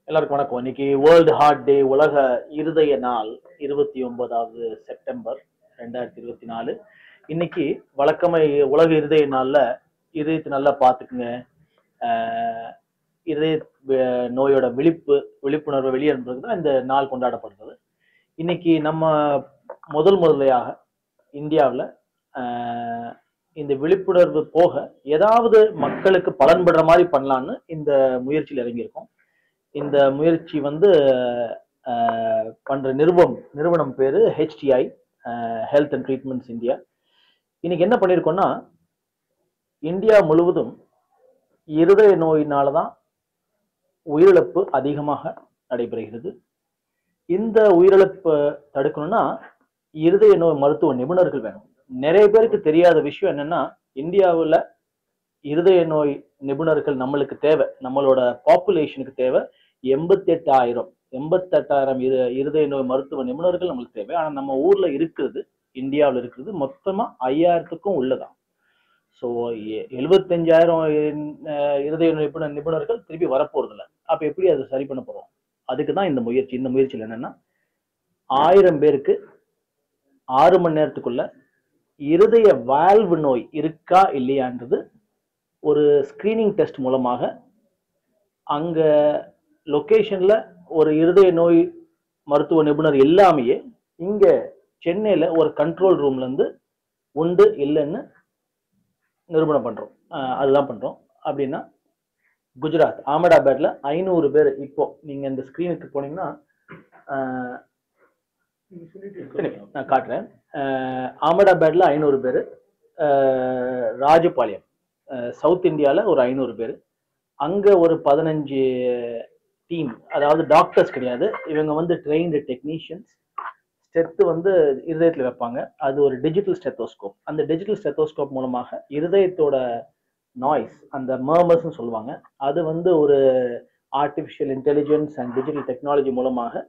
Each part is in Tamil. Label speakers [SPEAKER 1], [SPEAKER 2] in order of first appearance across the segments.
[SPEAKER 1] எல்லாருக்கும் வணக்கம். இன்னைக்கு வேர்ல்டு ஹார்ட் டே, உலக இருதய நாள், 29வது செப்டம்பர் 2024. இன்னைக்கு வழக்கமா உலக இருதய நாள்ல இதயத்தை நல்லா பார்த்துக்குங்க, இதய நோயோட விழிப்புணர்வை வெளியேறது தான் இந்த நாள் கொண்டாடப்படுறது. இன்னைக்கு நம்ம முதலையாக இந்தியாவில் இந்த விழிப்புணர்வு போக ஏதாவது மக்களுக்கு பலன்படுற மாதிரி பண்ணலான்னு இந்த முயற்சியில் இறங்கியிருக்கோம். இந்த முயற்சி பண்ற நிறுவனம் பேரு HTI, health and treatments India. இன்னைக்கு என்ன பண்ணியிருக்கோம்னா, இந்தியா முழுவதும் இருதய நோயினாலதான் உயிரிழப்பு அதிகமாக நடைபெறுகிறது. இந்த உயிரிழப்பை தடுக்கணும்னா இருதய நோய் மருத்துவ நிபுணர்கள் வேணும். நிறைய பேருக்கு தெரியாத விஷயம் என்னன்னா, இந்தியாவில் இருதய நோய் நிபுணர்கள் நம்மளுக்கு தேவை, நம்மளோட பாப்புலேஷனுக்கு தேவை 88,000 இருதய நோய் மருத்துவ நிபுணர்கள் நம்மளுக்கு தேவை. ஆனா நம்ம ஊர்ல இருக்கிறது, இந்தியாவில் இருக்கிறது மொத்தமா 5,000க்கும் உள்ளதான். ஸோ 75,000 இருதய நிபுணர்கள் திருப்பி வரப்போறது இல்லை. அப்ப எப்படி அதை சரி பண்ண போறோம்? அதுக்குதான் இந்த முயற்சி. இந்த முயற்சியில் என்னன்னா, 1000 பேருக்கு 6 மணி நேரத்துக்குள்ள இருதய வால்வு நோய் இருக்கா இல்லையான்றது ஒரு ஸ்கிரீனிங் டெஸ்ட் மூலமாக அங்க லொகேஷன்ல ஒரு இருதய நோய் மருத்துவ நிபுணர் எல்லாமே இங்க சென்னையில ஒரு கண்ட்ரோல் ரூம்ல இருந்து உண்டு இல்லைன்னு நிரூபணம் பண்றோம். அதுதான் பண்றோம். அப்படின்னா குஜராத் அகமதாபாத்ல 500 பேர். இப்போ நீங்க இந்த ஸ்கிரீனுக்கு போனீங்கன்னா நான் காட்டுறேன். அகமதாபாத்ல 500 பேர், ராஜபாளையம் சவுத் இந்தியால ஒரு 500 பேர், அங்க ஒரு 15 டீம், அதாவது டாக்டர்ஸ் கிடையாது, இவங்க ட்ரெயின்டு டெக்னீஷியன்ஸ். ஸ்டெத்து இருதயத்தில் வைப்பாங்க. அது ஒரு டிஜிட்டல் ஸ்டெத்தோஸ்கோப். அந்த டிஜிட்டல் ஸ்டெத்தோஸ்கோப் மூலமாக இருதயத்தோட நாய்ஸ், அந்த மர்மர்ஸ்னு சொல்லுவாங்க, அது ஒரு artificial intelligence and digital technology மூலமாக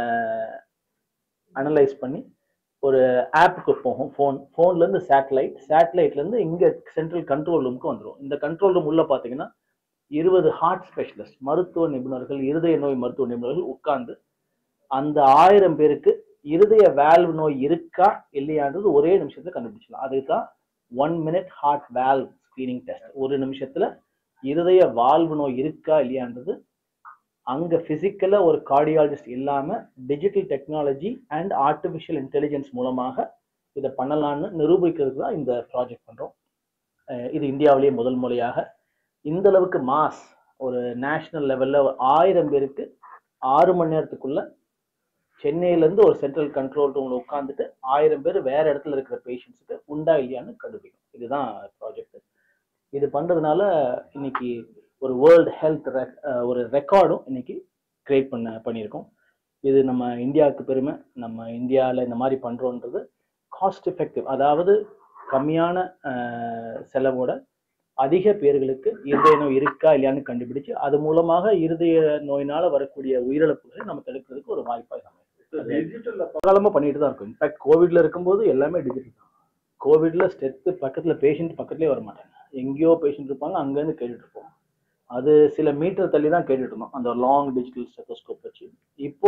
[SPEAKER 1] அனலைஸ் பண்ணி ஒரு ஆப்புக்கு போகும். ஃபோன்ல இருந்து சேட்டலைட்ல இருந்து இங்க சென்ட்ரல் கண்ட்ரோல் ரூமுக்கு வந்துடும். இந்த கண்ட்ரோல் ரூம் உள்ள பாத்தீங்கன்னா 20 ஹார்ட் ஸ்பெஷலிஸ்ட், மருத்துவ நிபுணர்கள், இருதய நோய் மருத்துவ நிபுணர்கள் உட்கார்ந்து அந்த 1000 பேருக்கு இருதய வால்வு நோய் இருக்கா இல்லையான்றது ஒரே நிமிஷத்துல கண்டுபிடிச்சலாம். அதுதான் 1 minute heart valve screening test. ஒரு நிமிஷத்துல இருதய வால்வு நோய் இருக்கா இல்லையான்றது அங்க பிசிக்கலா ஒரு கார்டியாலஜிஸ்ட் இல்லாம digital technology and artificial intelligence மூலமாக இதை பண்ணலாம்னு நிரூபிக்கிறதுக்கு தான் இந்த ப்ராஜெக்ட் பண்றோம். இது இந்தியாவிலேயே முதல் முறையாக இந்த அளவுக்கு மாஸ், ஒரு நேஷனல் லெவல்ல 1000 பேருக்கு 6 மணி நேரத்துக்குள்ள சென்னையில இருந்து ஒரு சென்ட்ரல் கண்ட்ரோல் ரூம்ல உட்காந்துட்டு 1000 பேர் வேற இடத்துல இருக்கிற பேஷண்ட்ஸுக்கு உண்டா இல்லையான்னு கண்டுபிடிக்கும். இதுதான் ப்ராஜெக்ட். இது பண்றதுனால இன்னைக்கு ஒரு வேர்ல்டு ஹெல்த் ஒரு ரெக்கார்டும் இன்னைக்கு கிரியேட் பண்ணியிருக்கோம். இது நம்ம இந்தியாவுக்கு பெருமை. நம்ம இந்தியாவில் இந்த மாதிரி பண்றோன்றது காஸ்ட் எஃபெக்டிவ், அதாவது கம்மியான செலவோட அதிக பேர்களுக்கு இருதய நோய் இருக்கா இல்லையான்னு கண்டுபிடிச்சு அது மூலமாக இருதய நோயினால வரக்கூடிய உயிரிழப்புகளை நம்ம தடுக்கிறதுக்கு ஒரு வாய்ப்பாக காலமா பண்ணிட்டு தான் இருக்கும். இன்ஃபேக்ட் கோவிட்ல இருக்கும்போது எல்லாமே டிஜிட்டல் தான். கோவிட்ல ஸ்டெத்து பக்கத்துல பேஷண்ட் பக்கத்துலேயே வர மாட்டாங்க, எங்கேயோ பேஷண்ட் இருப்பாங்க, அங்கேருந்து கேட்டுட்டு இருப்போம். அது சில மீட்டர் தள்ளி தான் கேட்டுட்டு இருந்தோம் அந்த லாங் டிஜிட்டல் ஸ்டெத்தோஸ்கோப் வச்சு. இப்போ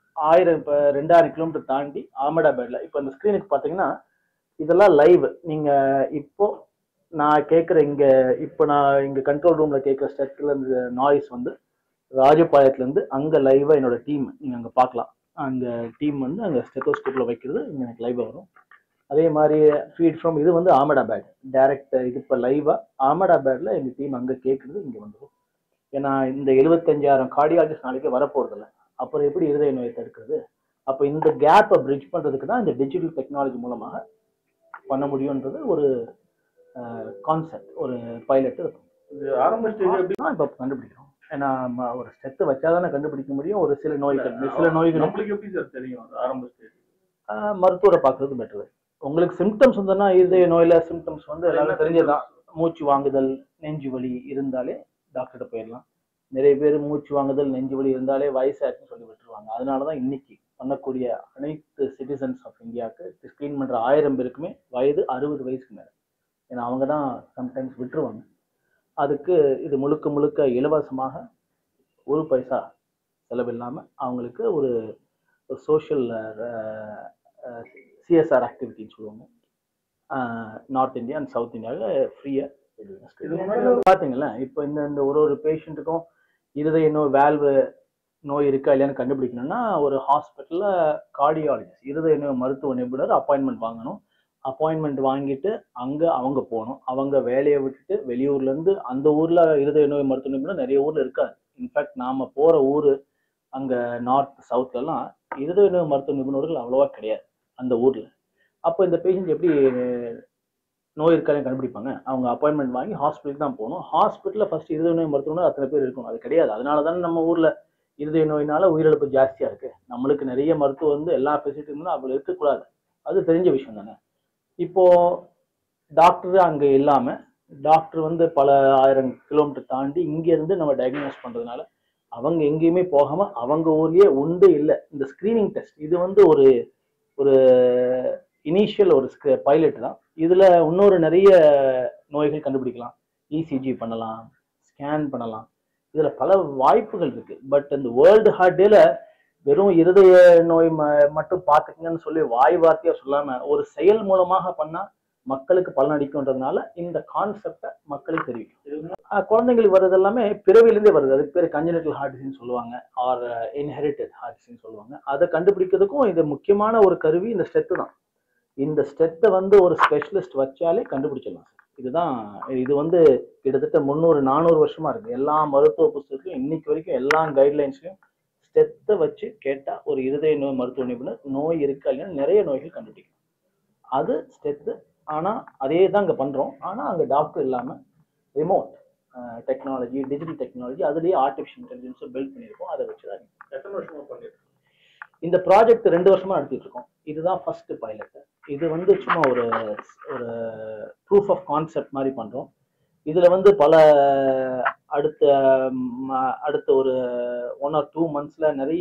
[SPEAKER 1] 2000 கிலோமீட்டர் தாண்டி அகமதாபாத்ல இப்போ அந்த ஸ்கிரீனுக்கு பார்த்தீங்கன்னா இதெல்லாம் லைவ். நீங்க இப்போ நான் கேட்குற நான் இங்க கண்ட்ரோல் ரூம்ல கேட்குற ஸ்டெத்துல இருந்து நாய்ஸ் ராஜபாளையத்துல இருந்து அங்க லைவா என்னோட டீம் நீங்க அங்க பார்க்கலாம். அந்த டீம் அங்க ஸ்டெத்தோஸ்கோப்ல வைக்கிறது இங்க எனக்கு லைவா வரும். அதே மாதிரி ஃபீட் ஃப்ரம் இது அகமதாபாத் டைரக்ட். இது இப்போ லைவா அகமதாபாத்ல எங்க டீம் அங்க கேட்குறது இங்க வந்துடும். ஏன்னா இந்த 75,000 கார்டியாலஜிஸ்ட் நாளைக்கு வரப்போறது இல்லை. அப்புறம் எப்படி இருதய நோயை தடுக்கிறது? அப்போ இந்த கேப்பை பிரிட்ஜ் பண்றதுக்கு தான் இந்த டிஜிட்டல் டெக்னாலஜி மூலமாக பண்ண முடியும்ன்றது ஒரு கான்செப்ட், ஒரு பைலட் இருக்கும். இப்போ கண்டுபிடிக்கிறோம். ஏன்னா ஒரு ஸ்டெத்தை வச்சாதானே கண்டுபிடிக்க முடியும். ஒரு சில நோய்கள் எப்படி சார் தெரியும் ஆரம்ப ஸ்டேஜ்? மருத்துவரை பார்க்கறது பெட்டர். உங்களுக்கு சிம்டம்ஸ் இருதய நோயில சிம்டம்ஸ் எல்லாரும் தெரிஞ்சதான். மூச்சு வாங்குதல், நெஞ்சு வலி இருந்தாலே டாக்டர்கிட்ட போயிடலாம். நிறைய பேர் மூச்சு வாங்குதல், நெஞ்சு வலி இருந்தாலே வயசாச்சுன்னு சொல்லி விட்டுருவாங்க. அதனாலதான் இன்னைக்கு பண்ணக்கூடிய அனைத்து சிட்டிசன்ஸ் ஆஃப் இந்தியாவுக்கு ஸ்கிரீன் பண்ற 1000 பேருக்குமே வயது 60 வயசுக்கு மேல. ஏன்னா அவங்க தான் சம்டைம்ஸ் விட்டுருவாங்க. அதுக்கு இது முழுக்க இலவசமாக 1 பைசா செலவு இல்லாமல் அவங்களுக்கு ஒரு சோஷியல் சிஎஸ்ஆர் ஆக்டிவிட்டின்னு சொல்லுவாங்க. நார்த் இந்தியா அண்ட் சவுத் இந்தியாவில் ஃப்ரீயாக பார்த்தீங்களா. இப்போ இந்த ஒரு பேஷண்ட்டுக்கும் இருதய நோய் வேல்வு நோய் இருக்கா இல்லையான்னு கண்டுபிடிக்கணும்னா ஒரு ஹாஸ்பிட்டலில் கார்டியாலஜிஸ்ட் இருதய நோய் மருத்துவ நிபுணர் அப்பாயின்மெண்ட் வாங்கணும். அப்பாயின்மெண்ட் வாங்கிட்டு அங்கே அவங்க போகணும். அவங்க வேலையை விட்டுட்டு வெளியூர்லேருந்து அந்த ஊரில் இருதய நோய் மருத்துவ நிபுணர் நிறைய ஊரில் இருக்காது. இன்ஃபேக்ட் நாம் போகிற ஊர் அங்கே நார்த் சவுத்லலாம் இருதய நோய் மருத்துவ நிபுணர்கள் அவ்வளோவா கிடையாது அந்த ஊரில். அப்போ இந்த பேஷண்ட் எப்படி நோய் இருக்காலையும் கண்டுபிடிப்பாங்க? அவங்க அப்பாயின்மெண்ட் வாங்கி ஹாஸ்பிட்டலுக்கு தான் போகணும். ஹாஸ்பிட்டலில் ஃபர்ஸ்ட் இருதய நோய் மருத்துவமனை அத்தனை பேர் இருக்கணும். அது கிடையாது. அதனால தானே நம்ம ஊரில் இருதய நோயினால உயிரிழப்பு ஜாஸ்தியாக இருக்குது. நம்மளுக்கு நிறைய மருத்துவம் எல்லா ஃபெசிலிட்டியும் அவ்வளோ இருக்கக்கூடாது. அது தெரிஞ்ச விஷயம் தானே. இப்போ டாக்டர் அங்கே இல்லாமல் டாக்டர் பல 1000 கிலோமீட்டர் தாண்டி இங்கேருந்து நம்ம டயக்னோஸ் பண்ணுறதுனால அவங்க எங்கேயுமே போகாமல் அவங்க ஊர்லேயே உண்டு இல்லை இந்த ஸ்க்ரீனிங் டெஸ்ட். இது ஒரு ஒரு இனிஷியல் ஒரு பைலட் தான். இதில் இன்னொரு நிறைய நோய்கள் கண்டுபிடிக்கலாம். இசிஜி பண்ணலாம், ஸ்கேன் பண்ணலாம். இதில் பல வாய்ப்புகள் இருக்கு. பட் இந்த வேர்ல்டு ஹார்ட் டேல வெறும் இருதய நோய் மட்டும் பார்த்துக்கங்கன்னு சொல்லி வாய் வார்த்தையா சொல்லாம ஒரு செயல் மூலமாக பண்ணா மக்களுக்கு பலனடிக்கும்ன்றதுனால இந்த கான்செப்டை மக்களுக்கு தெரிவிக்கும். குழந்தைங்களுக்கு வர்றது எல்லாமே பிறவிலேருந்தே வருது. அதுக்கு பேர் கன்ஜெனிட்டல் ஹார்ட் டிசீஸ் சொல்லுவாங்க, ஆர் இன்ஹெரிட்டட் ஹார்ட் டிசீஸ் சொல்லுவாங்க. அதை கண்டுபிடிக்கிறதுக்கும் இது முக்கியமான ஒரு கருவி இந்த ஸ்டெத்து தான். இந்த ஸ்டெத்தை ஒரு ஸ்பெஷலிஸ்ட் வச்சாலே கண்டுபிடிச்சிடலாம். இதுதான் இது கிட்டத்தட்ட 300-400 வருஷமா இருக்கு. எல்லா மருத்துவ புத்தகத்திலும் இன்னைக்கு வரைக்கும் எல்லா கைட்லைன்ஸ்லையும் ஸ்டெத்தை வச்சு கேட்டா ஒரு இருதய நோய் மருத்துவ நிபுணர் நோய் இருக்கா இல்லையா நிறைய நோய்கள் கண்டுபிடிக்கும். அது ஸ்டெத்து. ஆனா அதே தான் இங்க பண்றோம். ஆனா அங்க டாக்டர் இல்லாம ரிமோட் டெக்னாலஜி, டிஜிட்டல் டெக்னாலஜி, அதுலயே ஆர்டிஃபிஷியல் இன்டெலிஜென்ஸை பில்ட் பண்ணியிருக்கோம். அதை வச்சுதான் எத்தனை வருஷமா பண்ணிருக்கோம். இந்த ப்ராஜெக்ட் 2 வருஷமா நடத்திட்டு இருக்கோம். இதுதான் ஃபர்ஸ்ட் பைலட். இது சும்மா ஒரு ப்ரூஃப் ஆஃப் கான்செப்ட் மாதிரி பண்றோம். இதுல பல அடுத்த ஒரு 1 or 2 monthsல நிறைய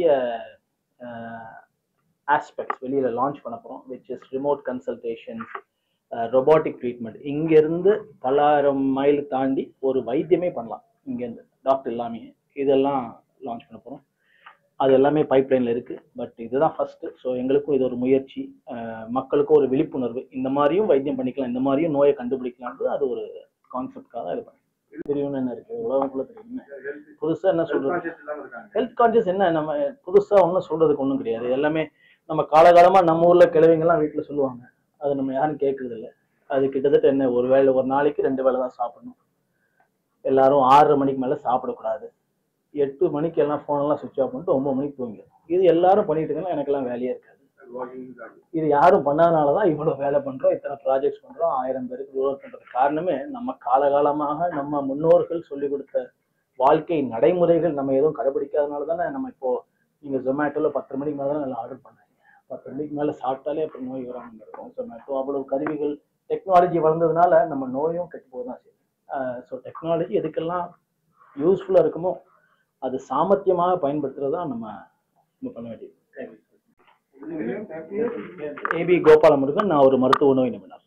[SPEAKER 1] ஆஸ்பெக்ட்ஸ் வெளியில லான்ச் பண்ண போறோம். Which is remote consultations, robotic treatment. இங்க இருந்து பல 1000 மைல் தாண்டி ஒரு வைத்தியமே பண்ணலாம் இங்க இருந்து டாக்டர் எல்லாமே. இதெல்லாம் லான்ச் பண்ண போறோம். அது எல்லாமே பைப்லைன்ல இருக்கு. பட் இதுதான் ஃபர்ஸ்ட். ஸோ எங்களுக்கும் இது ஒரு முயற்சி, மக்களுக்கும் ஒரு விழிப்புணர்வு. இந்த மாதிரியும் வைத்தியம் பண்ணிக்கலாம், இந்த மாதிரியும் நோயை கண்டுபிடிக்கலான்றது அது ஒரு கான்செப்டாக இது பண்ணி தெரியும்னு என்ன இருக்கு உலகக்குள்ள தெரியுமே. புதுசா என்ன சொல்றது? ஹெல்த் கான்சியஸ் என்ன, நம்ம புதுசா ஒன்றும் சொல்றதுக்கு ஒன்றும் கிடையாது. எல்லாமே நம்ம காலகாலமா நம்ம ஊர்ல கிழவிங்கெல்லாம் வீட்டுல சொல்லுவாங்க. அது நம்ம யாரும் கேட்கறது இல்லை. அது கிட்டத்தட்ட என்ன, ஒரு நாளைக்கு 2 வேளை தான் சாப்பிடணும். எல்லாரும் 6:30 மணிக்கு மேல சாப்பிடக்கூடாது. 8 மணிக்கு எல்லாம் போனெல்லாம் சுவிட்ச் ஆஃப் பண்ணிட்டு 9 மணிக்கு தூங்கிடும். இது எல்லாரும் பண்ணிட்டு இருக்காங்க. எனக்கெல்லாம் வேலையே இருக்காது. இது யாரும் பண்ணாதனாலதான் இவ்வளவு வேலை பண்றோம், இத்தனை ப்ராஜெக்ட்ஸ் பண்றோம், 1000 பேருக்கு ஒர்க் பண்றது. காரணமே நம்ம காலகாலமாக நம்ம முன்னோர்கள் சொல்லிக் கொடுத்த வாழ்க்கை நடைமுறைகள் நம்ம எதுவும் கடைபிடிக்காதனால தானே. நம்ம இப்போ நீங்க ஜொமேட்டோல 10 மணிக்கு மேல தான் நல்லா ஆர்டர் பண்ணாங்க. 10 மணிக்கு மேல சாப்பிட்டாலே அப்புறம் நோய் வராமல் இருக்கும். ஜொமேட்டோ அவ்வளவு கருவிகள் டெக்னாலஜி வளர்ந்ததுனால நம்ம நோயும் கெட்டு போதான் செய்யும். ஸோ டெக்னாலஜி எதுக்கெல்லாம் யூஸ்ஃபுல்லா இருக்குமோ அது சாமர்த்தியமாக பயன்படுத்துறதா நம்ம பண்ண வேண்டியது. ஏபி கோபாலமுருகன். நான் ஒரு மருத்துவ நோய் நிபுணர்.